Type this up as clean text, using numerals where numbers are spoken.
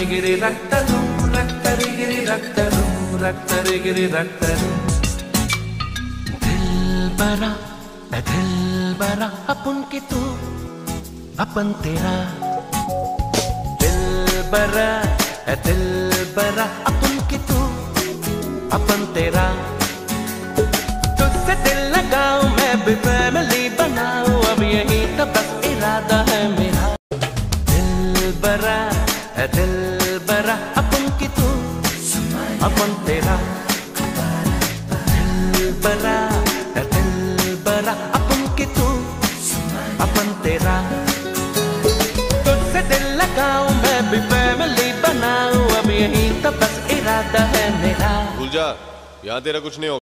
गिरी रक्तरू रक्तरी गिरी रक्तरू रक्तरी गिरी रक्तरू। दिल बरा अपन की तू अपन तेरा। दिल बरा अपन की तू अपन तेरा। तुझसे दिल लगाऊं मैं भी फैमिली बनाऊं, अब यही तो बस इरादा है मेरा। दिल बरा अपन की तू अपन तेरा। दिल बरा अपन की तू अपन तेरा। तुझसे दिल लगाऊं मैं भी फैमिली बनाऊं, अब यही तो बस इरादा है मेरा। भूल जा, यहाँ तेरा कुछ नहीं होगा।